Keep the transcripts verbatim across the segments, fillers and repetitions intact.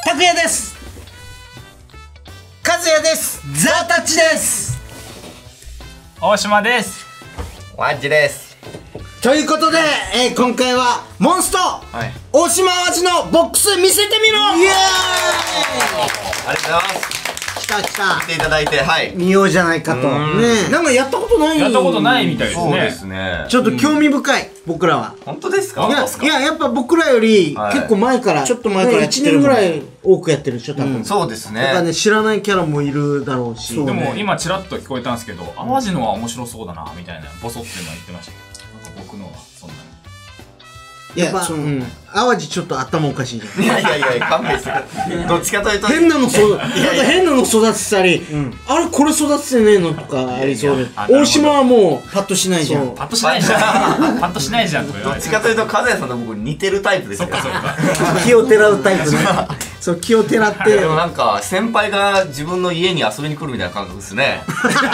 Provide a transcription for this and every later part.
拓也です。 和也です。 ザ・タッチです。 大島です。 ワンジです。 ということで、えー、今回はモンスト、はい、大島淡路のボックス見せてみろ。イエーイ。 ありがとうございます。 来た来た。 来ていただいて、はい。 見ようじゃないかと。ね、なんかやったことない。 やったことないみたいですね。 そうですね。 ちょっと興味深い、僕らは。 本当ですか。 いや、いや、やっぱ僕らより結構前から、ちょっと前からいちねんぐらい多くやってるでしょ、多分。 そうですね。 だからね、知らないキャラもいるだろうし。 でも今ちらっと聞こえたんですけど、淡路のは面白そうだなみたいなボソっていうのは言ってましたけど、僕のはそんなに。 いや、その、淡路ちょっと頭おかしいじゃん。 いやいやいや、勘弁して。どっちかというと変なの育て、なんか変なの育てたり、あれこれ育ててねえのとかありそうで、大島はもうパッとしないじゃん。 パッとしないじゃん。パッとしないじゃん。 どっちかというと和也さんと僕似てるタイプですよ。 気をてらうタイプね。そう、気をてらって。 でもなんか先輩が自分の家に遊びに来るみたいな感覚ですね。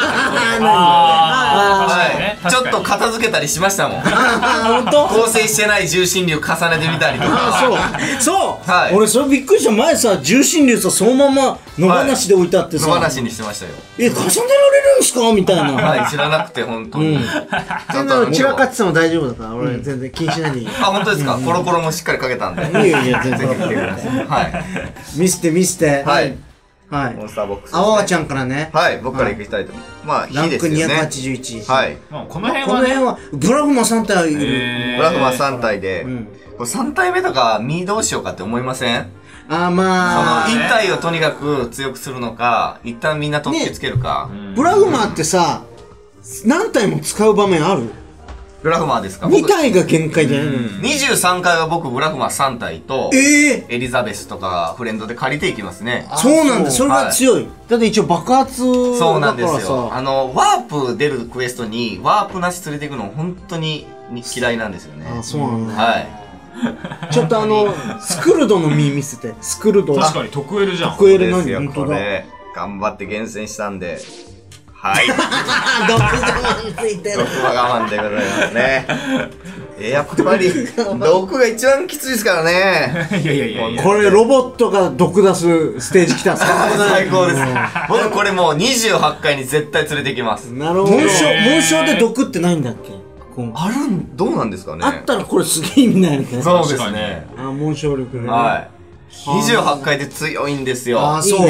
はい。 ちょっと片付けたりしましたもん。 本当？ 構成してない重心流重ねてみたりとか。 そう。そう。俺それびっくりした。前さ、重心流さそのまま野放しで置いてあってさ。 野放しにしてましたよ。 え、重ねられるんすかみたいな。 はい、知らなくて本当に。 全然散らかってても大丈夫だから、俺全然気にしないでいい。 あ、本当ですか。コロコロもしっかりかけたんで。 いやいや、全然。 はい。 見せて見せて。 はい。 はい。 モンスターボックス。 あわわちゃんからね。 はい、僕から行きたいと思います。まあ、 ランクにひゃくはね。 ちじゅういち。 はい。 この辺は、 この辺は、ブラフマさん体いる。 ブラフマさん体で、これさん体目とか、身どうしようかって思いません？ あ、まあ。 その、いち体をとにかく強くするのか、一旦みんな特許つけるか。 ブラフマってさ、何体も使う場面ある？ ブラフマーですか？ に体が限界じゃないの？ にじゅうさんかいは僕ブラフマーさん体とエリザベスとかフレンドで借りていきますね。 そうなんだ。それが強い。だって一応爆発そうなんでだからすよ。 さ、 あのワープ出るクエストにワープなし連れていくの本当に嫌いなんですよね。 あ、そうなんだ。 はい。 ちょっとあのスクルドの実見せて。スクルド。 確かに特エルじゃん。 特エルですよ。 何？本当だ。 これ頑張って厳選したんで。はい。 毒我慢ついてる。 毒は我慢でございますね。え、やっぱり毒が一番きついですからね。 いやいやいや。 これロボットが毒出すステージ来たんですか？ 最高です。僕これもうにじゅうはちかいに絶対連れてきます。 なるほど。紋章、紋章で毒ってないんだっけ？ あるん、どうなんですかね。 あったらこれすげえ意味ないよね。 そうですね。 あ、紋章力ね。 はい。にじゅうはちかいで強いんですよ。 あ、そう。はい。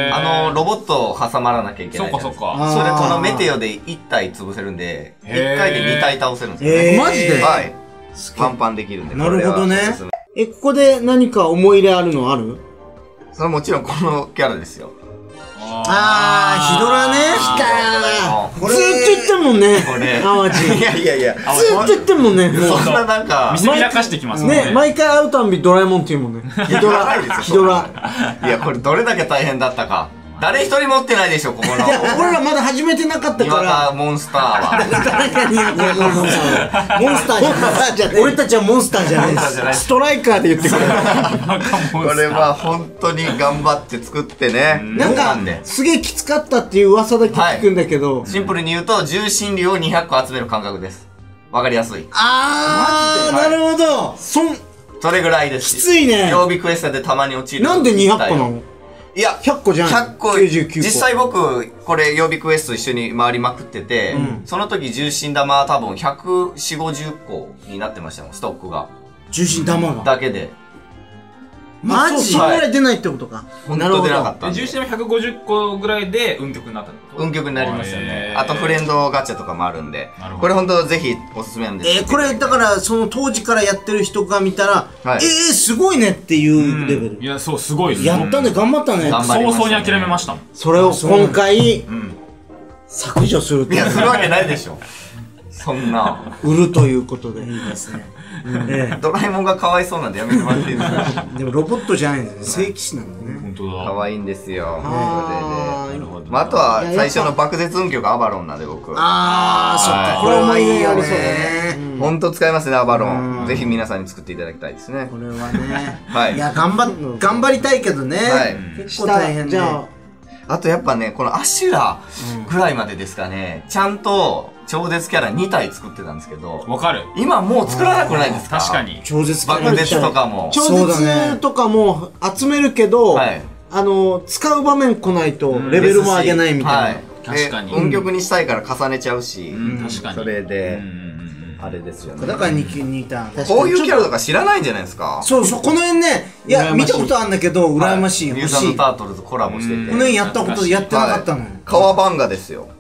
あの、ロボットを挟まらなきゃいけない。 そっかそっか。 それこのメテオでいち体潰せるんで、いっかいでに体倒せるんですよね。 マジで？ はい。パンパンできるんで。 なるほどね。え、ここで何か思い入れあるのある？ それはもちろんこのキャラですよ。 あー、ヒドラね。来たー。ずーっと言ってんもんね。 これ。 淡路。 いやいやいや。 ずーっと言ってんもんね。 そんななんか。 見せびらかしてきますね。 毎回会うたんびドラえもんって言うもんね。ヒドラ。ヒドラ。 いや、これどれだけ大変だったか。誰一人持ってないでしょ、ここの。 いや、俺らまだ始めてなかったから。 にわかモンスターは。 誰かにわかモンスター。モンスターじゃない。俺たちはモンスターじゃない。ストライカーで言ってくれ。 これは本当に頑張って作ってね。 なんか、すげえきつかったっていう噂だけ聞くんだけど。 シンプルに言うと、重心流をにひゃくこ集める感覚です。わかりやすい。 あー、なるほど。そん、 それぐらいです。 きついね。 曜日クエストでたまに落ちる。 なんでにひゃっこなの？ いや、 ひゃっこじゃん。 ひゃっこ、実際僕、これ曜日クエスト一緒に回りまくってて、その時重心玉は多分ひゃくよんじゅう、ごじゅっこになってましたもん、ストックが。 重心玉がだけで。 マジ？それぐらい出ないってことか。 本当出なかった。 重心はひゃくごじゅっこぐらいで運極になったってこと？ 運極になりましたね。あとフレンドガチャとかもあるんで。これ本当ぜひおすすめなんです。 え、これだからその当時からやってる人が見たら、えー、すごいねっていうレベル。 いや、そう、すごいです。 やったね、頑張ったね。 早々に諦めましたもん。 それを今回、削除すると。 いや、するわけないでしょ。そんな。 売るということで。いいですね。 ドラえもんがかわいそうなんでやめてもらっていいですか？ でもロボットじゃないんですね。正規士なんだね。 本当だ。 かわいいんですよ。 ああとは最初の爆絶運極アバロンなんで僕。 ああ、そっか。これ思い入れありそうだね。 本当使いますね、アバロン。ぜひ皆さんに作っていただきたいですね。 これはね。 はい。 いや、頑張、頑張りたいけどね。はい。結構大変で。 あとやっぱね、このアシュラぐらいまでですかね、ちゃんと超絶キャラに体作ってたんですけど、 わかる。 今もう作らなくないですか？ 確かに。 超絶キャラ爆絶とかも。 超絶とかも集めるけど、 はい。 あの、使う場面来ないとレベルも上げないみたいな。 確かに。 音曲にしたいから重ねちゃうし、 うん、確かに。 それで、あれですよね。 だからにターン。 こういうキャラとか知らないんじゃないですか？ そうそう、この辺ね、いや、見たことあるんだけど、羨ましい。 ミューザンドタートルズコラボしてて。 この辺やったこと、やってなかったの。 川バンガですよ。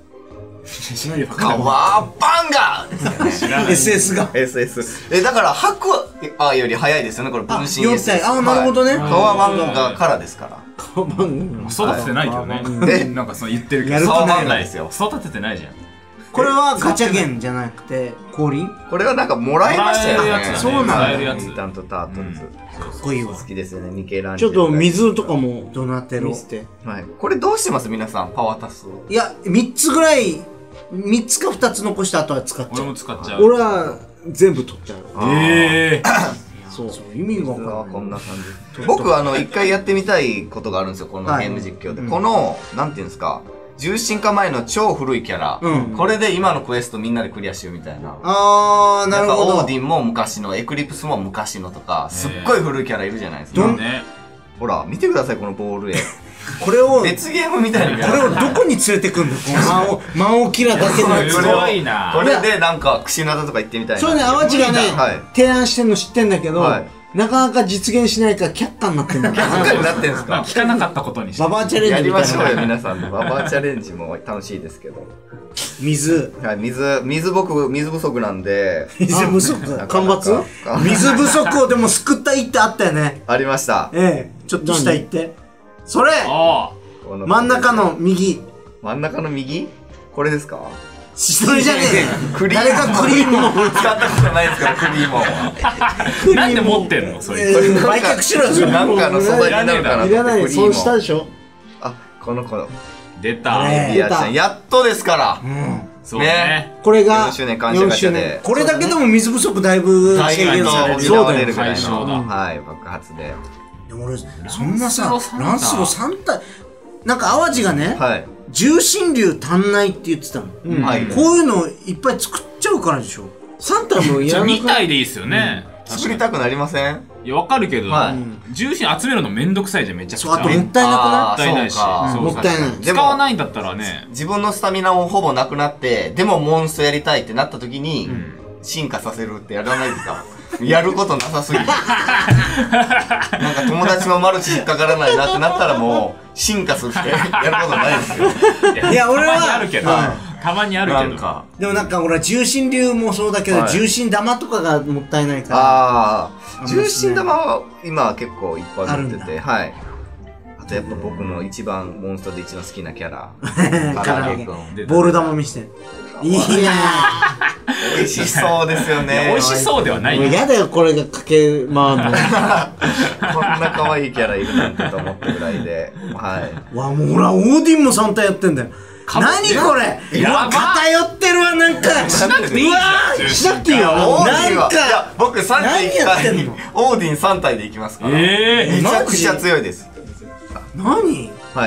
川バンガエスエス がエスエス え、だから白あより早いですよね、これ分身 エスエス。 あ、なるほどね。 川バンガからですから。 川バンガ育ててないけどね。 で、 なんかその言ってるけど川バンガですよ。 育ててないじゃん。 これはガチャゲンじゃなくて降臨？ これはなんかもらいましたよね。 そうなんだ。 ミュータント・タートルズ。 かっこいいわ。 好きですよね、ミケランジェちょっと水とかもドナテロ。 はい。これどうしてます皆さん、パワータス？ いや、みっつぐらい、みっつかふたつ残した後は使っちゃう。 俺も使っちゃう。 俺は全部取っちゃう。 ええ。 そうそう、意味がわかんない。 こんな感じ。僕、あの、一回やってみたいことがあるんですよ、このゲーム実況で。この、なんていうんですか、重心化前の超古いキャラ、これで今のクエストみんなでクリアしようみたいな。 あー、なるほど。 オーディンも昔の、エクリプスも昔のとか、すっごい古いキャラいるじゃないですか。ほら、見てください、このボール絵。 これを、 別ゲームみたいな。 これをどこに連れてくんだよ、この魔王キラだけのやつ。 すごいな。 これでなんか、串灘とか行ってみたいな。 そうね、淡路がね、提案してんの知ってんだけど、なかなか実現しないから却下になってんだ。 却下になってんすか？ 聞かなかったことにして。 ババアチャレンジやりましょうよ、皆さんで。ババアチャレンジも楽しいですけど。 水。 はい、水、水僕、水不足なんで。 水不足干ばつ水不足をでも救った一手あったよね。 ありました。 ええ、ちょっとした一手。それ真ん中の右。 真ん中の右これですか？ それじゃねえ。 誰かクリームを使ったことないですから、クリームを。 なんで持ってんのそれ。 売却しろよ。 なんかの素材になるかな。 いらない。そうしたでしょ。 あ、この子。 出た。 リアちゃん、やっとですから。 そうね。 これがよんしゅうねん感謝ガチャで。 これだけでも水不足だいぶ軽減される。 そうだよ。 はい、爆発で。 でも俺、そんなさ、ランスロさん体、なんか淡路がね、重心流足んないって言ってたの。こういうのいっぱい作っちゃうからでしょ。さん体もやらない。 に体でいいっすよね。 作りたくなりません？ いや、わかるけど、重心集めるのめんどくさいじゃん、めちゃくちゃ。 あともったいなくない？ もったいないし。 もったいない。 使わないんだったらね。 自分のスタミナもほぼなくなって、でもモンストやりたいってなった時に、進化させるってやらないですか？やることなさすぎて。なんか友達もマルチ引っかからないなってなったらもう、進化するってやることないですよ。 いや、俺は。 たまにあるけど。たまにあるけど。 でもなんか俺は重心流もそうだけど、重心玉とかがもったいないから。 ああ。重心玉は今結構いっぱい持ってて、はい。あとやっぱ僕の一番、モンストで一番好きなキャラ。 唐揚げ。ボール玉見して。いいなぁ。美味しそうですよね。 美味しそうではないよ。 やだよ、これがかけ回るの。こんな可愛いキャラいるなんてと思ったぐらいで。はい。 わ、もうほら、オーディンもさん体やってんだよ。何これうわ、偏ってるわ、なんか。 しなくていいじゃん。 しなくていいよ。なんか。 いや、僕さん体行きたい。オーディンさん体で行きますから。めちゃくちゃ強いです。 何？ はい。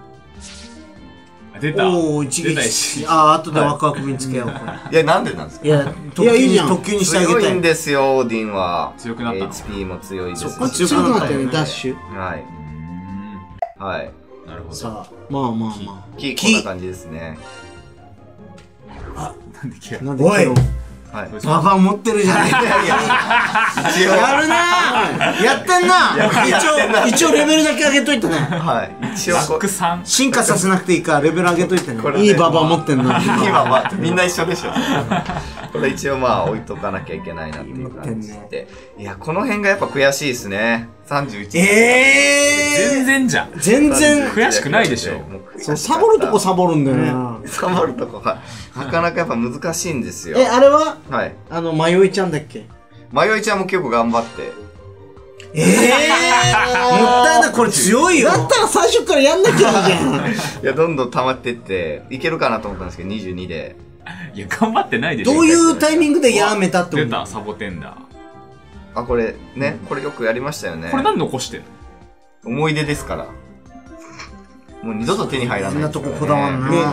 出た。 おー、一撃。あー、後でワクワク見つけよう。 いや、なんでなんですか？ いや、いいじゃん。特急にしてあげたい。 強いんですよ、オーディンは。 強くなった。 エイチピー も強いです。 そこ強くなったよね、ダッシュ。 はい。はい。 なるほど。 さあ、まあまあまあ。 木、こんな感じですね。 あ、なんで木なんで木を。 はい。 ババ持ってるじゃない。やるなぁ。やってんな。一応、一応レベルだけ上げといてね。 はい。一応、 進化させなくていいからレベル上げといてね。いいババ持ってんな。 いいババ、みんな一緒でしょ。これ一応まあ置いとかなきゃいけないなっていう感じで。いや、この辺がやっぱ悔しいですね。さんじゅういち。 えー全然じゃん。 全然。 悔しくないでしょ。 そう、サボるとこサボるんだよな。 サボるとこが、なかなかやっぱ難しいんですよ。 え、あれははい。 あの、まよいちゃんだっけ？ まよいちゃんも結構頑張って。 ええー、もったいない、これ強いよ。だったら最初からやんなきゃいいじゃん。 いや、どんどん溜まってって、いけるかなと思ったんですけど、にじゅうにで。 いや、頑張ってないでしょ。 どういうタイミングでやめたって出た、サボテンだ。 あ、これ、ね、これよくやりましたよね。 これ何残してんの？ 思い出ですから。もう二度と手に入らない。 そんなとここだわんな。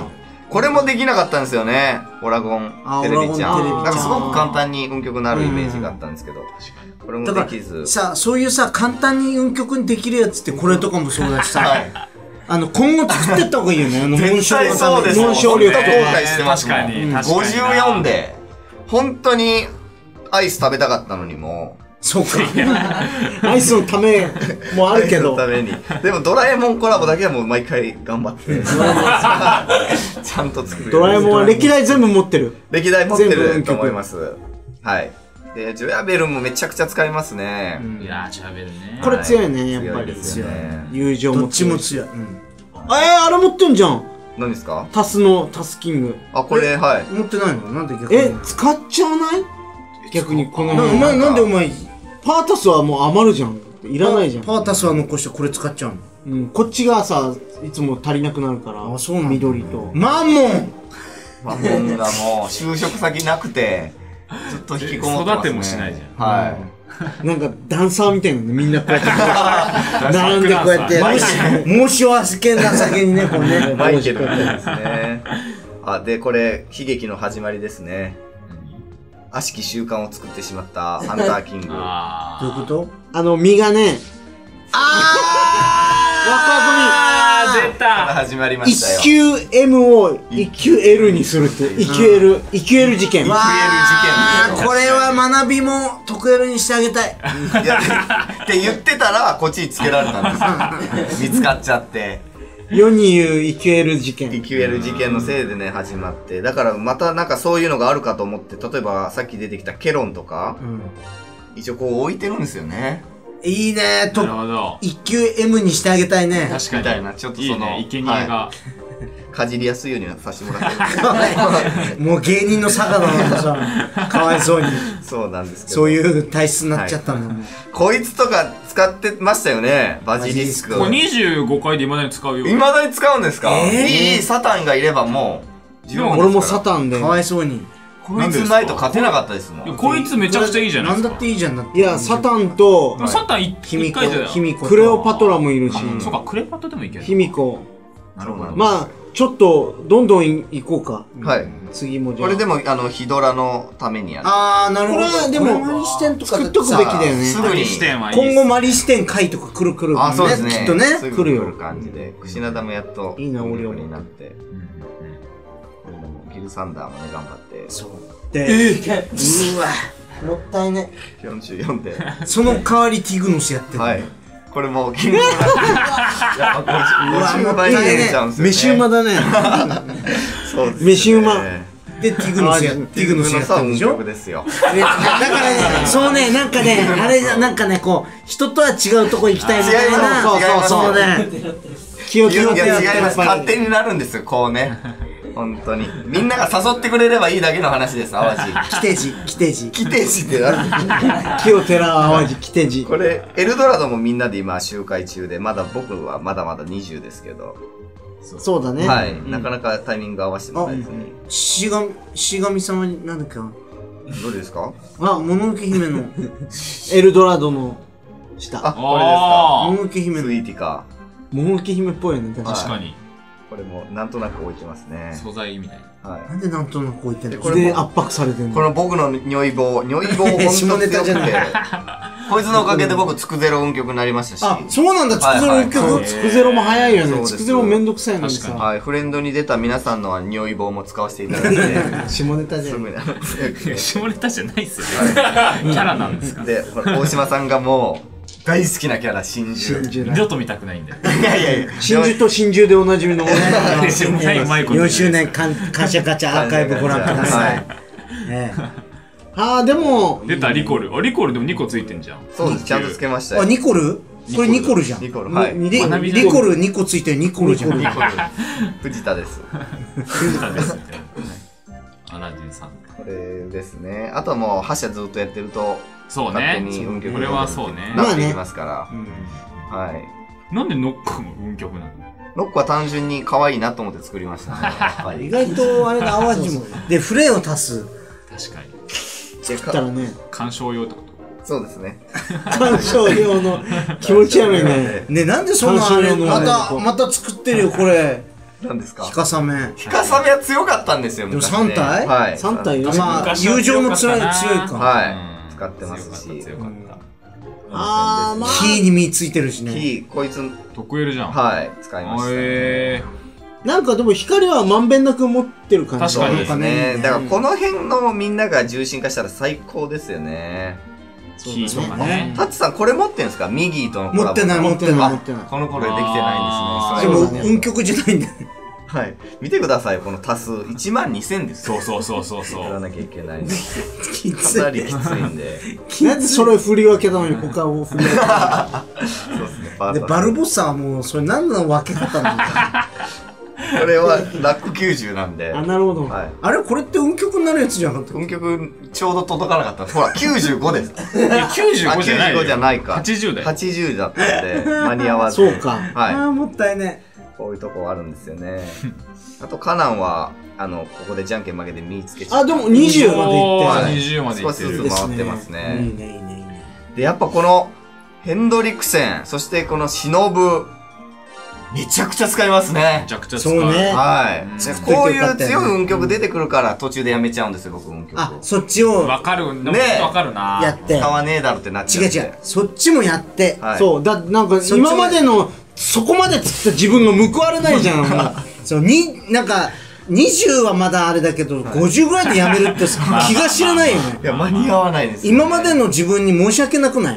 これもできなかったんですよね。オラゴンテレビちゃん。 オラゴンテレビちゃんなんかすごく簡単に運曲になるイメージがあったんですけど、これもできず。 さ、そういうさ、簡単に運曲にできるやつってこれとかもそうだしさ、あの、今後作ってった方がいいよね。あの、紋章のために。紋章力とか。 後悔してますもん。ごじゅうよんで、本当にアイス食べたかったのにもそうか。アイスのためもあるけど。 アイスのために。でもドラえもんコラボだけはもう毎回頑張って。ちゃんと作る。 ドラえもんは歴代全部持ってる。 歴代持ってると思います。はい。で、ジョヤベルもめちゃくちゃ使いますね。 いやー、ジョヤベルね。 これ強いね、やっぱり。 強いね。 友情も強い。どっちも強い。えー、あれ持ってんじゃん。 何ですか？ タスのタスキング。 あ、これ、はい。 持ってないの？なんで逆に。え、使っちゃわない？逆にこの。お前、なんでお前、パータスはもう余るじゃん。いらないじゃん。パータスは残してこれ使っちゃうの。うん、こっちがさ、いつも足りなくなるから。あ、そうなんだ。緑と。マンモンマンモンがもう就職先なくて、ずっと引きこもってますね。 育てもしないじゃん。 はい。 なんかダンサーみたいなのみんなこうやって並んでこうやって申し訳なさげにねこうねマイケルみたいですね。あ、でこれ悲劇の始まりですね。悪しき習慣を作ってしまったハンターキング。 どういうこと？あの実がね、 あー出た始まりましたよ。 いち級 エム をいち級 エル にするっていち級 エル いち級 エル 事件。 わー、 これは学びも特 エル にしてあげたい。 いやって言ってたらこっちにつけられたんですよ。見つかっちゃって。 世に言う いち級 エル 事件。 いち級 エル 事件のせいでね始まって、だからまたなんかそういうのがあるかと思って、例えばさっき出てきたケロンとか、うん、一応こう置いてるんですよね。 いいねといち級 エム にしてあげたいね。 確かにみたいな、ちょっとそのいいね、生贄が、はい、 かじりやすいようにさせてもらってる。もう芸人の坂田なんかさ、かわいそうに。 そうなんですけど、 そういう体質になっちゃったの、はい、 こいつとか使ってましたよね、バジリスク。 これにじゅうごかいで未だに使うよ。 未だに使うんですか？えー、いいサタンがいればもう十分ですから。俺もサタンでかわいそうにこいつないと勝てなかったですもん。 こいつめちゃくちゃいいじゃないですか。 なんだっていいじゃん。いや、サタンとサタン一回でクレオパトラもいるし。 そうか、クレオパトラでもいける。 ヒミコ。 なるほど。 まあちょっとどんどん行こうか。 はい。 次もじゃあ。 これでもあのヒドラのためにやる。 ああ、なるほど。これはでもマリ視点とか作っとくべきだよね。 すぐに今後マリ視点回とか来る来る。 あ、そうですね。 きっとね来るよ。 来る感じで。串灘もやっといいな、俺になって。ギルサンダーもね頑張って。 そう。で、うわ、もったいね。 よんじゅうよんで。 その代わりティグノスやってる。 はい。これもうキングやっぱごじゅうばいに入れちゃうんですよね。 飯馬だね。 そうです。 飯馬。で、ティグノスや、 ティグノスやったんでしょ。ですよ。 だからね、そうね、なんかね、あれ、なんかね、こう、人とは違うとこ行きたいみたいな。そうそうそうね。気を気をつけて。 違います。勝手になるんですよ、こうね。本当にみんなが誘ってくれればいいだけの話です。淡路キテジキテジキテジってなる。 木をてらう淡路キテジ。 これエルドラドもみんなで今集会中で、まだ僕はまだまだにじゅうですけど。 そうだね。 はい、なかなかタイミング合わせてもらえずに。 しがしがみさんはなんだっけな。 どれですか？ あ、もののけ姫のエルドラドの下。 あ、これですか。 もののけ姫のスイーティか。 もののけ姫っぽいよね。 確かに。 これもなんとなく置いてますね。 素材みたいな。 はい。なんでなんとなく置いてんの？これで圧迫されてんの？ この僕の如意棒、如意棒本当に強くて、こいつのおかげで僕つくゼロ運曲になりましたし。 あ、そうなんだ。つくゼロ運曲。つくゼロも早いよね。つくゼロめんどくさいのにさ。 はい。フレンドに出た皆さんのは如意棒も使わせていただいて。 下ネタじゃん。 下ネタじゃないっすよ。キャラなんですか。 で、大島さんがもう。大好きなキャラ、真珠。 二度と見たくないんだよ。 いやいやいや。 真珠と真珠でおなじみのよんしゅうねん感謝ガチャアーカイブご覧ください。ああ、でも。 出た、リコル。あ、リコルでもにこついてんじゃん。 そうです、ちゃんとつけましたよ。 あ、ニコル？これニコルじゃん。 ニコル、はい。 リコルにこついてるニコルじゃん。 ニコル。藤田です。 藤田です。アラジンさん。 これですね。あとはもう、覇者ずっとやってると。 そうね。 勝手に運曲これはそうね。 なっていきますから。はい。 なんでノックの運曲なの？ ノックは単純に可愛いなと思って作りましたね。 意外とあれだ、淡路も。で、フレを足す。 確かに。 作ったらね。 鑑賞用ってこと？ そうですね。 鑑賞用の気持ち悪いね。ね、なんでそんなあれ、また、また作ってるよ、これ。 何ですか？ ヒカサメ。 ヒカサメは強かったんですよ、昔ね。 さん体？ はい。 さん体まあ、友情の強いか。 はい。使ってますし。 強かった。 あー、まあ。キーに身ついてるしね。 キー、こいつ。 特 L じゃん。 はい。使いました。へー。なんかでも光はまんべんなく持ってる感じ。 確かにですね。だからこの辺のみんなが重心化したら最高ですよね。 キーとかね。 タッチさんこれ持ってんですか？ミギーとのコラボ。 持ってない持ってない持ってない。 この頃でできてないんですね。でも運曲じゃないんだね。 はい。見てください、この足す。いちまんにせんです。 そうそうそうそうそう。 やらなきゃいけないんで。 きつい。 かなりきついんで。 なんでそれ振り分けたのに他を振り分けたの？そうですね。 で、バルボッサはもう、それ何の分け方なんだこれはラックきゅうじゅうなんで。 あ、なるほど。 はい、 あれこれって運曲になるやつじゃなかった？ 運曲ちょうど届かなかった。ほら、きゅうじゅうごです。 いや、きゅうじゅうごじゃない。 きゅうじゅうごじゃないか。 はちじゅうだよ。 はちじゅうだったんで、間に合わず。 そうか。 はい。 ああ、もったいね。 こういうとこあるんですよね。あと、カナンは、あの、ここでじゃんけん負けて身つけちゃう。 あ、でもにじゅうまでいって。 にじゅうまでいってる。 少しずつ回ってますね。 いいね、いいね、いいね。 で、やっぱこの、ヘンドリクセン、そしてこのシノブ、めちゃくちゃ使いますね。 めちゃくちゃ使う。 そうね。 はい。こういう強い運曲出てくるから途中でやめちゃうんですよ、僕運曲。 あ、そっちを。 わかる。ね。わかるな。 やって。 使わねえだろってなっちゃう。 違う違う。そっちもやって。 そう。だ、なんか今までの、そこまで作った自分が報われないじゃん。そう、に、なんか、にじゅうはまだあれだけど、ごじゅうぐらいでやめるって気が知らないよね。 いや、間に合わないです。 今までの自分に申し訳なくない？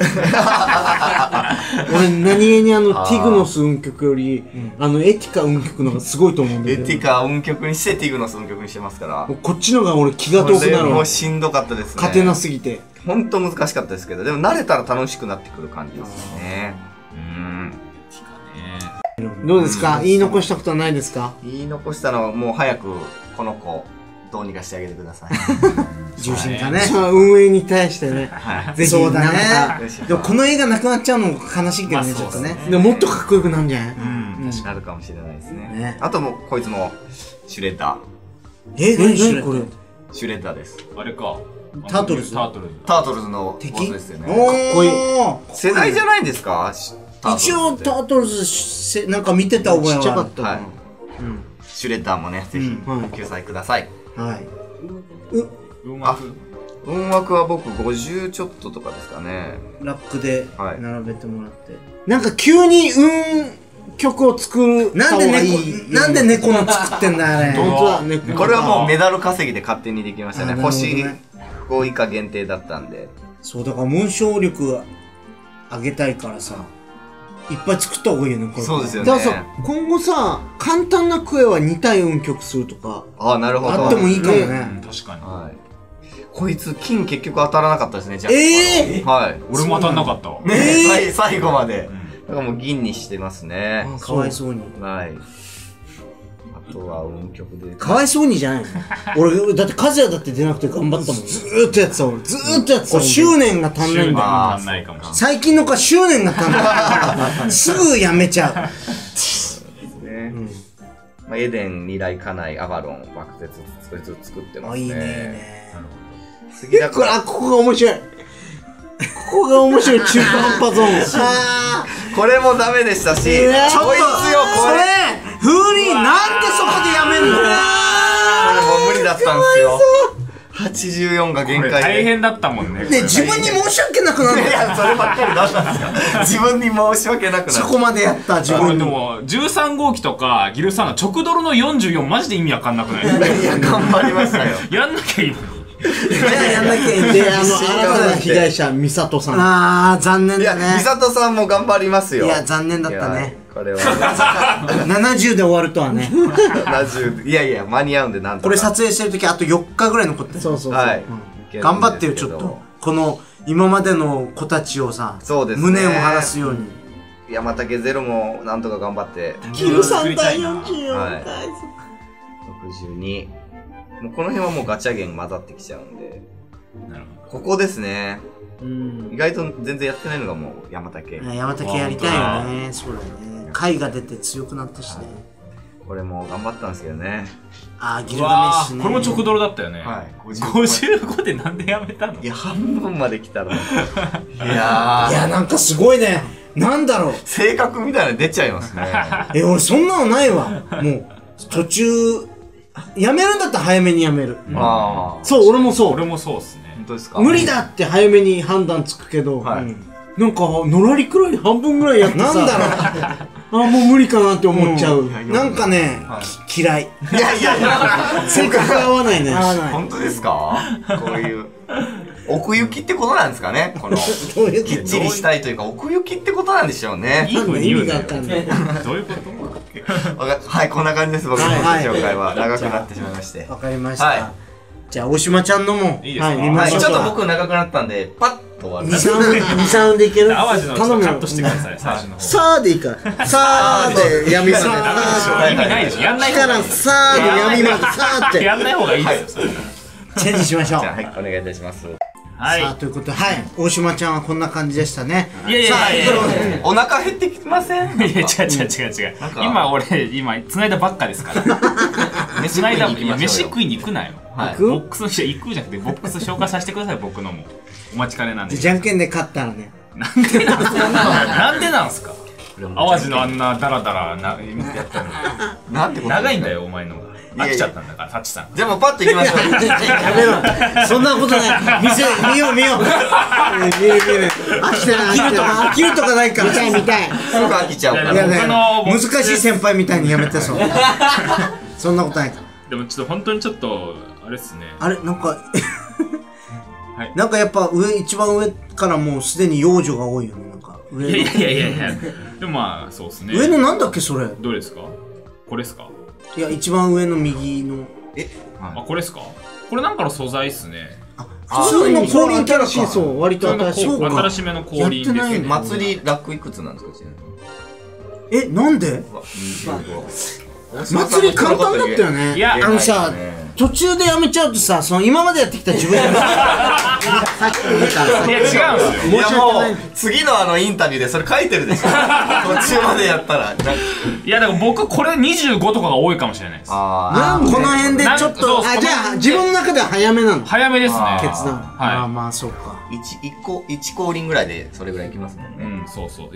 俺、何気にあの、ティグノス運曲より、あの、エティカ運曲の方がすごいと思うんだけど。 エティカ運曲にしてティグノス運曲にしてますから。 こっちのが俺気が遠くなるわ。 もうしんどかったですね。 勝てなすぎて。 ほんと難しかったですけど、でも慣れたら楽しくなってくる感じですよね。うん。 どうですか？言い残したことはないですか？ 言い残したのはもう早くこの子どうにかしてあげてください。 重心化ね。運営に対してね。ぜひ。そうだね。でもこの映画なくなっちゃうのも悲しいけどね、ちょっとね。でももっとかっこよくなるんじゃない？ うん。なるかもしれないですね。あともこいつもシュレッダー。 え、何シュレッダー？これ。 シュレッダーです。 あれか。 タートルズ。 タートルズ。 タートルズのボスですよね。かっこいい。 世代じゃないんですか？ 一応タートルズなんか見てた覚えはある。ちっちゃかった。はい。 シュレッダーもね、ぜひ救済ください。 はい。 運枠運枠は僕ごじゅうちょっととかですかね。 ラックで並べてもらって。なんか急に運曲を作る。なんで猫、なんで猫の作ってんだあれ。 本当だ、猫。これはもうメダル稼ぎで勝手にできましたね。星ご以下限定だったんで。 そう、だから紋章力上げたいからさ。いっぱい作った方がいいよね、これ。 そうですよね。 だからさ、今後さ、簡単なクエはに体運曲するとか。 ああ、なるほど。 あってもいいかもね。 確かに。 はい。こいつ、金結局当たらなかったですね、じゃあ。 ええはい。 俺も当たんなかったわ。 ね最後まで。だからもう銀にしてますね。 かわいそうに。 はい。あとは運曲で。 かわいそうにじゃないの俺、だって和也だって出なくて頑張ったもん。ずーっとやってた俺。ずーっとやってた。執念が足んないんだよ。 足んないかもしれない。 最近の子は執念が足んない。すぐやめちゃう。 ね。まあ、エデン、未来、家内、アバロン、爆絶、そいつ作ってますね。 いいね、いいね。 次だから。 あ、ここが面白い。ここが面白い、中途半端ゾーン。 これもダメでしたし、こいつよ、これ。 風鈴なんでそこでやめんの？これもう無理だったんですよ。はちじゅうよんが限界で。 大変だったもんね。 で、自分に申し訳なくなる。 いや、そればっかりだったんですか。自分に申し訳なくなる。 そこまでやった自分に。 でも、じゅうさん号機とか、ギルサンの直ドロのよんじゅうよんマジで意味わかんなくない？ いや、頑張りましたよ。 やんなきゃいいのに。 いや、やんなきゃいい。で、あの、新たな被害者、ミサトさん。ああ、残念だね。 いや、ミサトさんも頑張りますよ。 いや、残念だったね。 これは。 ななじゅうで終わるとはね。 ななじゅう、いやいや、間に合うんでなんとか。 これ撮影してるときあとよっかぐらい残ってる。そうそうそう。はい。頑張ってよ、ちょっと。この、今までの子たちをさ、胸を晴らすように。 山竹ゼロもなんとか頑張って。 キルさん対よんじゅうよんかい。 ろくじゅうに。もうこの辺はもうガチャゲン混ざってきちゃうんで。なるほど。ここですね。うん。意外と全然やってないのがもう山竹。 山竹やりたいよね。そうだよね。回が出て強くなったしね。 これも頑張ったんですけどね。 あー、ギルガメッシュね。 これも直ドロだったよね。はい。ごじゅうごでなんでやめたの？ いや、半分まで来たら。いやー。 いや、なんかすごいね。なんだろう。 性格みたいなの出ちゃいますね。 え、俺そんなのないわ。もう。 途中やめるんだったら早めにやめる。 ああ。 そう、俺もそう。 俺もそうっすね。 本当ですか？ 無理だって早めに判断つくけど、なんかのらりくらい半分ぐらいやってさ、なんだろうあ、もう無理かなって思っちゃう。なんかね、嫌い。 いやいやいや、 性格が合わないね。 本当ですか？こういう奥行きってことなんですかね。このきっちりしたいというか奥行きってことなんでしょうね。 いい風に言うなよ。 どういうこと？ はい、こんな感じです。僕の紹介は長くなってしまいまして。 わかりました。じゃあ大島ちゃんのもいいですか？ はい、ちょっと僕長くなったんでパッと終わる。 に、さんうんでいける？ 淡路の頼むカットしてください。最初の方。 さあでいいから。さあで闇まで。 意味ないでしょ。やんない方がいい。 さあで闇まで。さあってやんない方がいいですよ。 チェンジしましょう。 はい、お願いいたします。 はい。 さあということで、はい、大島ちゃんはこんな感じでしたね。 いやいやいや、 お腹減ってきません？ いや違う違う違う違う。今俺今繋いだばっかですから。繋いだ飯食いに行くなよ。ボックス行くじゃなくてボックス紹介させてください。僕のもお待ちかねなんで。 じゃんけんで勝ったらね。 なんでなんすか？なんでなんすか？淡路のあんなダラダラなやったの。 なんてこと？ 長いんだよお前のが。飽きちゃったんだから、タッチさん。 じゃあもうパッと行きましょう。 やめろ。そんなことない。見せ、見よう見よう。見る見る。飽きてない。飽きるとか、飽きるとかないから。見たい見たい。 すぐ飽きちゃうから。 いやね、難しい先輩みたいにやめてそう。そんなことないから。 でもちょっと本当にちょっと、あれっすね。 あれ、なんか、なんかやっぱ上、一番上からもうすでに幼女が多いよね。なんか上。いやいやいやいやいや。でもまあ、そうっすね。 上のなんだっけそれ。 どれですか？これっすか？ いや、一番上の右の。 え、あ、これっすか？これなんかの素材っすね。 あ、普通の降臨キャラか。そう、割と新しい。 新しめの降臨ですね。 祭りラックいくつなんですか？ え、なんで？祭り簡単だったよね。いや、あのさ、途中でやめちゃうとさ、その今までやってきた自分がさっき見たらさ、 いや違うんですよ。 いやもう次のあのインタビューでそれ書いてるでしょ。途中までやったら。 いやでも僕これにじゅうごとかが多いかもしれないです。 ああ、この辺でちょっと、あ、じゃあ自分の中では早めなの。 早めですね。 決断。ああ、まあそうか。 一一個一降臨ぐらいでそれぐらいいきますもんね。 うん、そうそう。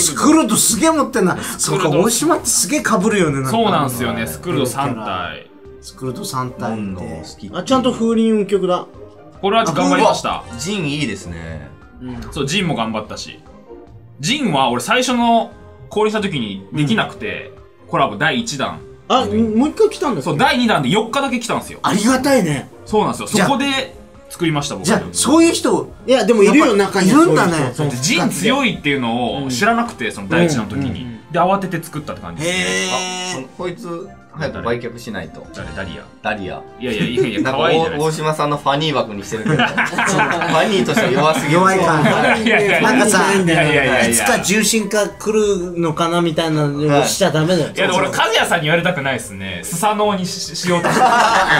スクルドすげえ持ってんな。そうか、大島ってすげえ被るよね。 そうなんですよね。スクルドさん体。 スクルドさん体ってあ、ちゃんと風鈴運曲だ。 これは頑張りました。 ジンいいですね。 そう、ジンも頑張ったし。ジンは俺最初の降臨した時にできなくて、コラボだいいちだん。 あ、もう一回来たんですか？ そう、だいにだんでよっかだけ来たんですよ。 ありがたいね。 そうなんですよ。そこで作りました僕。 じゃあそういう人、いやでもいるよ、中に。いるんだね。 ジン強いっていうのを知らなくて、そのだいいちだんの時に。で、慌てて作ったって感じですね。 へー。こいつ早く売却しないと。 誰？ダリア。 ダリア。 いやいやいやいや、可愛いじゃないですか。 大島さんのファニー枠にしてるけど、ファニーとしては弱すぎる。 弱いか。なんかさ、 いやいやいやいつか重心化来るのかなみたいなのをしちゃダメだよ。 いや、俺、カズヤさんに言われたくないですね。スサノオにしようとして。そう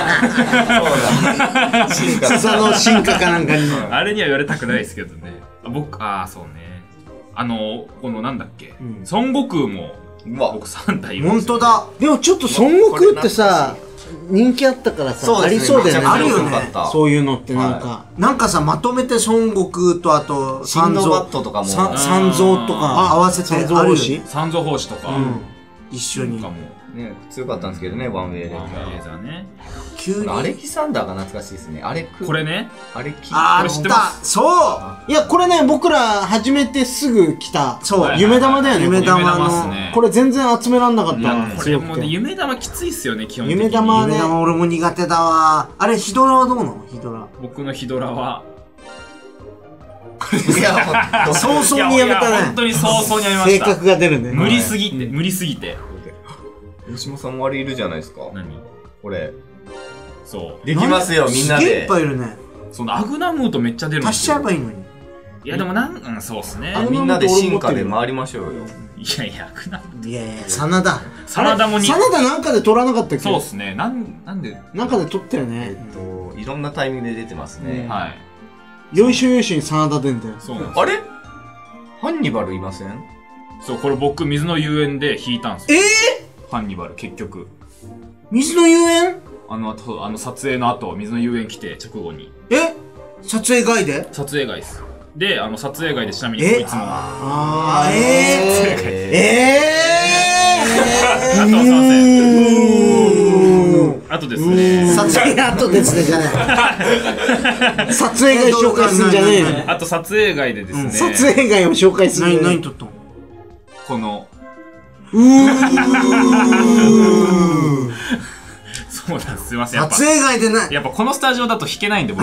だ。 スサノオ進化かなんかに。 あれには言われたくないですけどね。僕、ああ、そうね。あの、このなんだっけ。孫悟空も、僕さんたいいるんですよ。 本当だ。でもちょっと孫悟空ってさ、人気あったからさ、ありそうだよね。あるよね。そういうのってなんか。なんかさ、まとめて孫悟空とあと、 三蔵バットとかも。 三蔵とか合わせてあるよね。 三蔵法師とか。 一緒に。 ね、強かったんですけどね、ワンウェイで。 ワンウェイザーね。 急に。アレキサンダーが懐かしいですね。あれ、 これね。 あれ、きあー、知ってます。そういや、これね、僕ら始めてすぐ来た。そう。夢玉だよね、夢玉の。これ全然集めらんなかった。 これもうね、夢玉きついっすよね、基本的に。 夢玉ね。夢玉俺も苦手だわ。あれ、ヒドラはどうなの？ヒドラ。 僕のヒドラは。 いや、早々にやめたね。 本当に早々にやめました。 性格が出るね。 無理すぎて、無理すぎて。 吉本さんもあれいるじゃないですか。 何？ これ。 そう。 できますよ、みんなで。 すげえいっぱいいるね。 そのアグナムーとめっちゃ出るんですよ。 足しちゃえばいいのに。 いやでもなん、うん、そうっすね。 みんなで進化で回りましょうよ。 いやいや、アグナムー。 いやいや、真田。 真田もに。 真田なんかで取らなかったっけ？ そうっすね。なん、なんで。 なんかで取ったよね。 えっと、いろんなタイミングで出てますね。 はい。 よいしょよいしょに真田出んだよ。 そうなんです。 あれハンニバルいません？ そう、これ僕、水の遊園で引いたんですよ。 えぇ？ハンニバル、結局。 水の遊園？ あの、あの撮影の後、水の遊園来て、直後に。 え？撮影外で？ 撮影外です。で、あの、撮影外でちなみにこいつも。 あー、えー、えー、えー、 あとすいません。 とですねじゃねえ撮影会紹介するんじゃねえあと撮影会でですね、 撮影会を紹介する。 何何撮ったの？このうーそうなんです、すいません。 撮影会でない。 やっぱこのスタジオだと弾けないんで僕。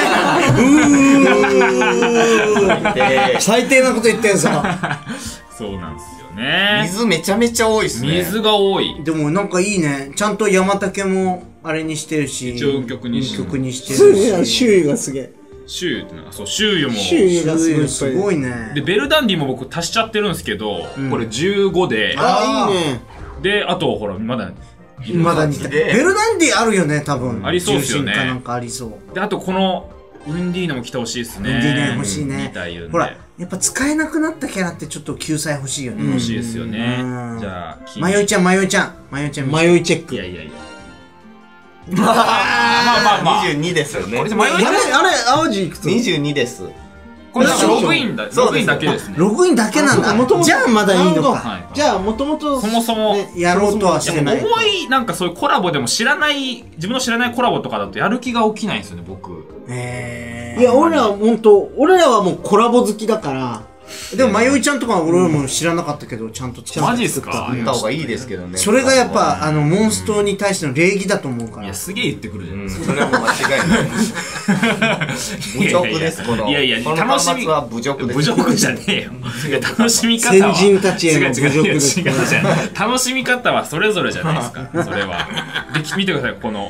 最低なこと言ってんさ。 そうなんですよね。 水めちゃめちゃ多いっすね。 水が多い。 でもなんかいいね。ちゃんと山竹もあれにしてるし。 一応運曲にしてる。 運曲にしてるし。 周囲がすげえ。 周囲ってなんかそう周囲も周囲がすごい。 すごいね。 でベルダンディも僕足しちゃってるんですけど、これじゅうごで。 あいいね。 であとほらまだ。 まだ似てベルダンディあるよね多分。 ありそうですよね。 なんかありそう。 であとこのウンディーナも来てほしいですね。 ウンディーナ欲しいね。ほらやっぱ使えなくなったキャラってちょっと救済欲しいよね。 欲しいですよね。じゃあ迷いちゃん迷いちゃん迷いちゃん迷いチェック。 いやいやいや。 まあまあまあにじゅうにですよね。 あれあれ淡路いくつ？ にじゅうにです。 これログインだ、ログインだけですね。 ログインだけなんだ。じゃあまだいいのか。 じゃあもともとそもそもやろうとはしてない。 重いなんかそういうコラボでも知らない自分の知らないコラボとかだとやる気が起きないんですよね僕。 へえ。いや俺らは本当俺らはもうコラボ好きだから。 でもまよいちゃんとかは俺も知らなかったけどちゃんと使った。マジっすか？ 言った方がいいですけどね。 それがやっぱあのモンストに対しての礼儀だと思うから。 いやすげえ言ってくるじゃないですか。 それはもう間違いない。侮辱ですこの。 いやいや楽しみは侮辱です。 侮辱じゃねえよ。楽しみ方は先人たちへの侮辱です。 違う違う違う。楽しみ方はそれぞれじゃないですか。それは。で見てくださいこの。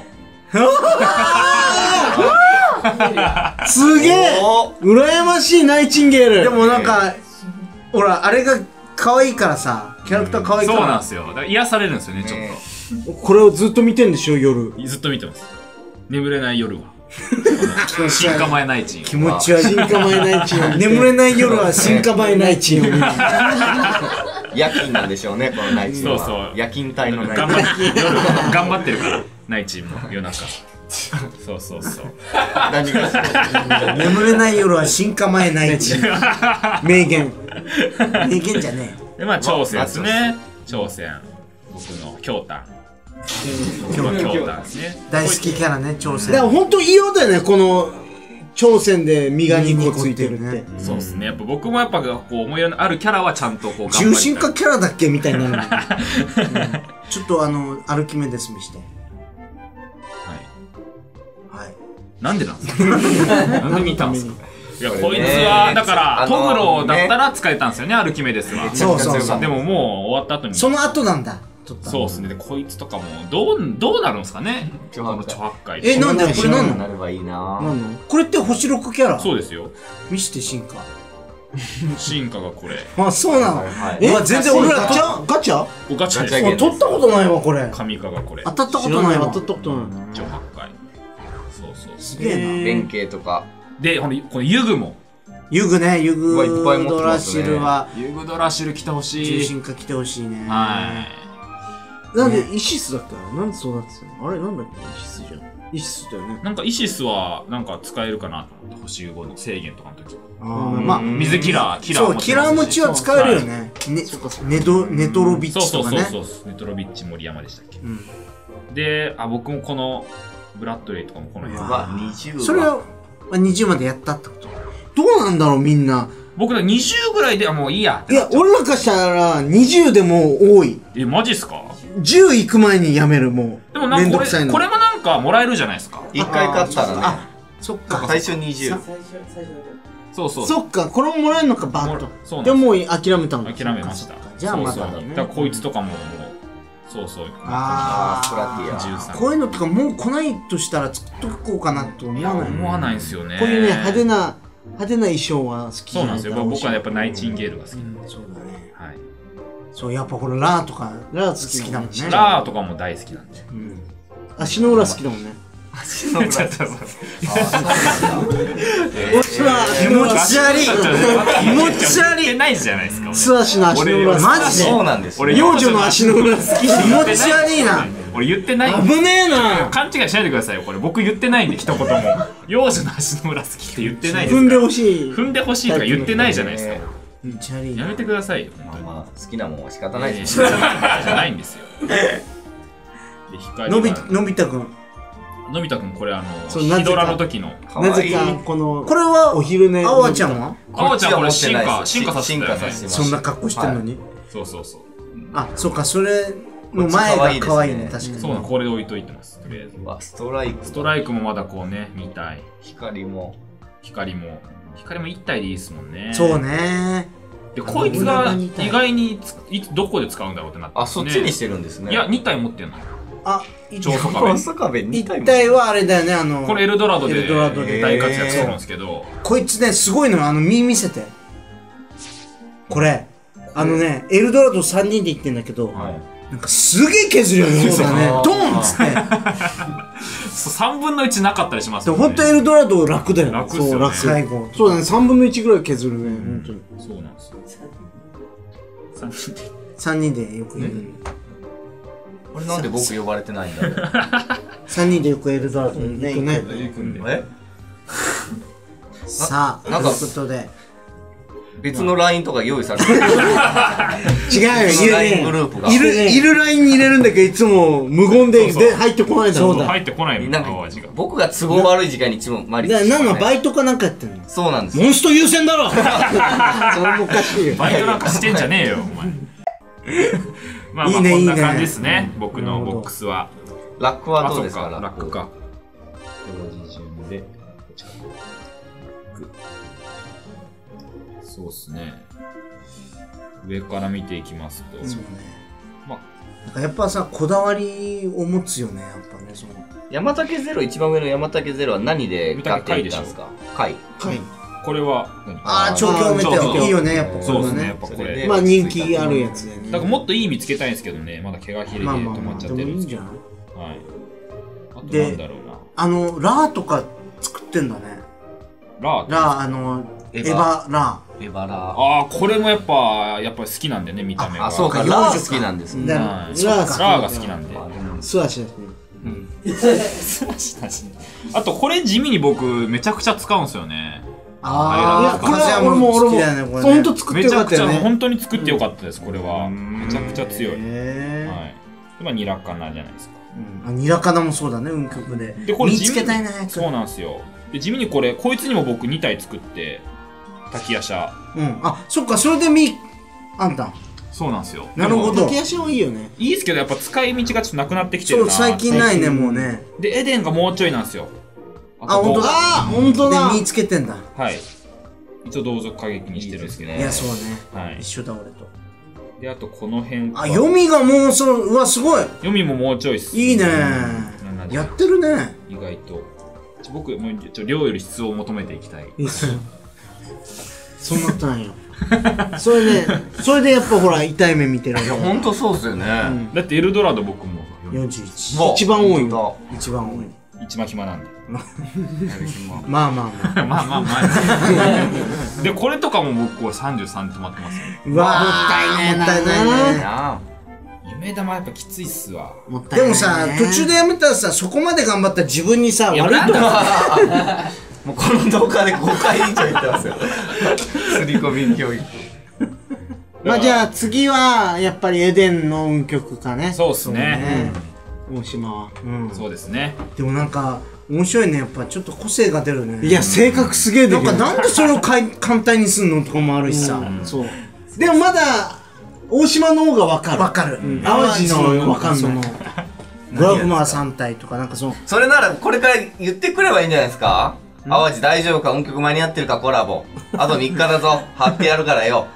すげえ羨ましいナイチンゲール。 でもなんかほらあれが可愛いからさキャラクター可愛いから。 そうなんですよ。癒されるんですよねちょっと。これをずっと見てんでしょ夜。 ずっと見てます。眠れない夜は。新構えナイチン。 気持ち悪い。 新構えナイチン。 眠れない夜は新構えナイチンを見る。 夜勤なんでしょうねこのナイチンは。そうそう。夜勤隊のナイチン。 頑張ってるからナイチンも夜中。そうそうそう。 何が眠れない夜は新構えナイチン。名言。名言じゃねえ。でまあ挑戦ですね。挑戦。僕の京丹。京丹ですね。 大好きキャラね挑戦。 だから本当異様だよねこの挑戦で身がにこついてるって。 そうですね。やっぱ僕もやっぱこう思い入れのあるキャラはちゃんとこう頑張りたい。 重心化キャラだっけみたいなの。ちょっとあのアルキメデス見して。はい。 なんでなんですか。なんで見たんですか。いやこいつはだからトグロだったら使えたんですよねアルキメデスは。 そうそうそう。 でももう終わった後に。 その後なんだ。 そうですね。でこいつとかもどうどうなるんですかね。この著白海。 えなんでこれなんなればいいな。 これって星ろくキャラ。 そうですよ。 見して進化。 進化がこれ。 あそうなの。え全然俺らガチャガチャ？ ガチャです。 取ったことないわこれ。 神化がこれ。 当たったことないわ。 当たったことない。 著白海。そうそう。 すげえな。 弁慶とか。 でこのこのユグも。 ユグねユグドラシルは。 ユグドラシル来てほしい。 重心化来てほしいね。 はい。 なんでイシスだっけな。なんでそうなってたの。あれなんだっけイシスじゃん。イシスだよね。 なんかイシスはなんか使えるかなと思って星ごの制限とかの時。 まあ水キラーキラーそうキラー持ちは使えるよね。ネドネトロビッチとかね。 そうそうそうネトロビッチ森山でしたっけ。であ僕もこのブラッドレイとかもこの辺はにじゅう。 それはにじゅうまでやったってこと。どうなんだろうみんな。 僕らにじゅうぐらいであもういいや。 いや俺らからしたらにじゅうでも多い。 えマジっすか。 じゅう行く前にやめるもう。 でもなんかこれこれもなんかもらえるじゃないですか。 一回買ったらね。 あそっか最初にじゅう。 そうそう。 そっかこれももらえるのかバッと。 そうなんでももう諦めたんだ。 諦めました。 じゃあまだね。 だからこいつとかもそうそう。 ああスプラティア。こういうのとかもう来ないとしたら作っとこうかなと思わない。 思わないんですよね。 こういうね派手な派手な衣装は好き。 そうなんですよ。僕はやっぱナイチンゲールが好き。そうだね。 はい。 そうやっぱこれラーとかラー好きだもんね。 ラーとかも大好きなんで。 足の裏好きだもんね。 足の裏。気持ち悪い。気持ち悪い。 ないじゃないですか。 素足の足の裏マジで。 そうなんです。 俺幼女の足の裏好き。 気持ち悪いな。 俺言ってない。 危ねえな。 勘違いしないでくださいよ。これ僕言ってないんで一言も。幼女の足の裏好きって言ってないです。 踏んでほしい。 踏んでほしいとか言ってないじゃないですか。やめてくださいよ。 まあ好きなもんは仕方ないです。 じゃないんですよ。 のびのび太くん。 のび太くんこれあのヒドラの時のなぜかこのこれはお昼寝あわちゃんはあわちゃんこれ進化進化させてたよね。 そんな格好してんのに。 そうそうそう。 あ、そうか、それの前が可愛いね、確かに。 そうなの、これ置いといてます。とりあえず。 ストライク。 ストライクもまだこうね、見たい。 光も。 光も。光も一体でいいですもんね。 そうね。 で、こいつが意外にいつどこで使うんだろうってなって。 あ、そっちにしてるんですね。 いや、に体持ってんの。 あ、 超素壁一体はあれだよね、あの。 これエルドラドで大活躍するんですけど。 こいつね、すごいのよ、あの、身見せて。これ。あのね、エルドラドさんにんで行ってんだけど、なんかすげえ削るよね、そうだね。ドーンっつって。 さんぶんのいちなかったりしますね。ほんとエルドラド楽だよね。 楽っすよね。 最後。 そうだね、さんぶんのいちぐらい削るね、ほんとに。 そうなんですよ。 さんにんで。さんにんでよく言う。 これなんで僕呼ばれてないんだろう。 さんにんでよくエルドラドね、行くね。 えさあ、ということで。 別の ライン とか用意されてる。違うよ、 いるグループが。 いる、いる ライン に入れるんだけど、いつも無言で入ってこないだろ。 そうだ。入ってこないの、 淡路が。僕が都合悪い時間にいつもマリッチ。なんかバイトかなんかやってんの？ そうなんです。 モンスト優先だろ。それもおかしいよ。 バイトなんかしてんじゃねえよ、お前。まあまあ、こんな感じですね、僕のボックスは。 ラックはどうですか？ ラックか。 表示順で、こっちか。 そうですね。上から見ていきますと。そうね。 まあ、なんかやっぱさ、こだわりを持つよね、やっぱね、その。 山竹ゼロ、一番上の山竹ゼロは何で買っていったんですか？貝。 貝。 これは何？ ああ、調教メテオ。いいよね、やっぱそうですね、やっぱこれ。 まあ人気あるやつでね。 だからもっといい見つけたいんですけどね、まだ毛がひれで止まっちゃってるんですけど。はい。あとなんだろうな。 あの、ラーとか作ってんだね。 ラーラー、あの、エヴァラー。 エバラああ、これもやっぱ、やっぱり好きなんでね、見た目が。 あ、そうか、ラー好きなんですね。 ラーが好きなんで。 素足だしね。 うん。素足だしね。あと、これ地味に僕、めちゃくちゃ使うんですよね。 ああ、 これは俺も俺も、ほんと作ってよかったよね。 本当に作ってよかったです、これは。めちゃくちゃ強い。はい。今、ニラカナじゃないですか。 あ、ニラカナもそうだね、運極で。 で、これ見つけたいね。 そうなんですよ。で、地味にこれ、こいつにも僕に体作って、滝夜叉。 うん。あ、そっか、それでみ、あんた。 そうなんですよ。 なるほど。 滝夜叉はいいよね。 いいですけど、やっぱ使い道がちょっとなくなってきてるな。 そう、最近ないね、もうね。 で、エデンがもうちょいなんですよ。 あ、ほんとだ。 あ、ほんとだ。 で、見つけてんだ。 はい。一応同族過激にしてるんですけど。 いや、そうね。 はい。 一緒だ、俺と。 で、あとこの辺。 あ、読みがもう、その、うわ、すごい。 読みももうちょいっす。 いいね。やってるね。 意外と。僕、もう、ちょ、量より質を求めていきたい。 いいっすよ。そうなったんよ。それで、それでやっぱほら、痛い目見てる。 いや、ほんとそうっすよね。 だってエルドラド僕も。 よんじゅういち。 一番多いよ。 一番多い。 一番暇なんで。 まあまあまあ。 まあまあまあ。で、これとかも僕、これさんじゅうさん止まってますよ。 うわー、もったいねえ、もったいないね。 夢玉やっぱきついっすわ。 でもさ、途中でやめたらさ、そこまで頑張ったら自分にさ、悪いと思う。 もうこの動画でごかい以上言ってますよ。刷り込み教育。 まあじゃあ次は、やっぱりエデンの運極かね。 そうっすね。 大島は。 そうですね。 でもなんか、面白いね。やっぱちょっと個性が出るね。 いや、性格すげえ出る。 なんかなんでそれを簡単にすんのとかもあるしさ。 そう。でもまだ、大島の方がわかる。 わかる。 淡路のわかんない。 ドラグマーさん体とかなんかその。 それならこれから言ってくればいいんじゃないですか？淡路大丈夫か？音曲間に合ってるか？コラボあとみっかだぞ。貼ってやるからよ。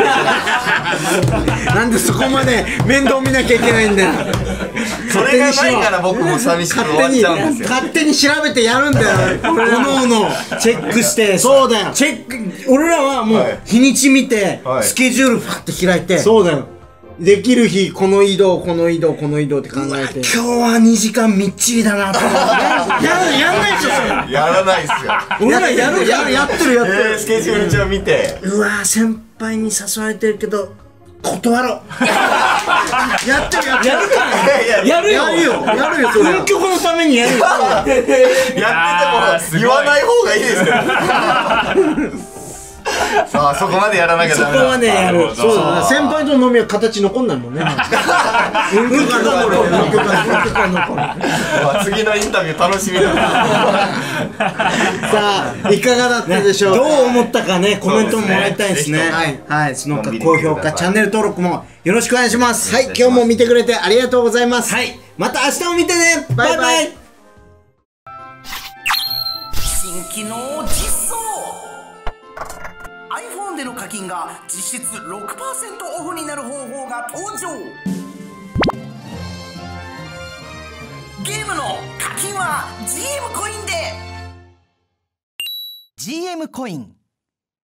なんでそこまで面倒見なきゃいけないんだよ。 それがないから僕も寂しく終わっちゃうんですよ。 勝手に調べてやるんだよ。おのおのチェックして。そうだよ。チェック、俺らはもう日にち見てスケジュールファって開いて。 そうだよ。できる日、この移動、この移動、この移動って考えて。 今日はにじかんみっちりだなと思って。やんないでしょ、それ。 やらないっすよ。 俺らやる、やる、やってる、やってる。 スケジュール帳見て。 うわぁ、先輩に誘われてるけど、断ろう。やってる、やってる。やるよ。やるよ。やるよ、それ。運極のためにやるよ。 やってても、言わない方がいいですよ。 さあそこまでやらなきゃダメだ。 そこまでやる。そうだ、先輩との飲みは形残んないもんね。うんこが残る。うんこが残る。 次のインタビュー楽しみだな。 さあいかがだったでしょう。どう思ったかね、コメントももらいたいですね。はい、その他高評価、チャンネル登録もよろしくお願いします。はい、今日も見てくれてありがとうございます。はい、また明日も見てね。バイバイ。 新機能実装。 iPhone での課金が実質 ろくパーセント オフになる方法が登場。ゲームの課金は ジーエム コインで。 ジーエム コイン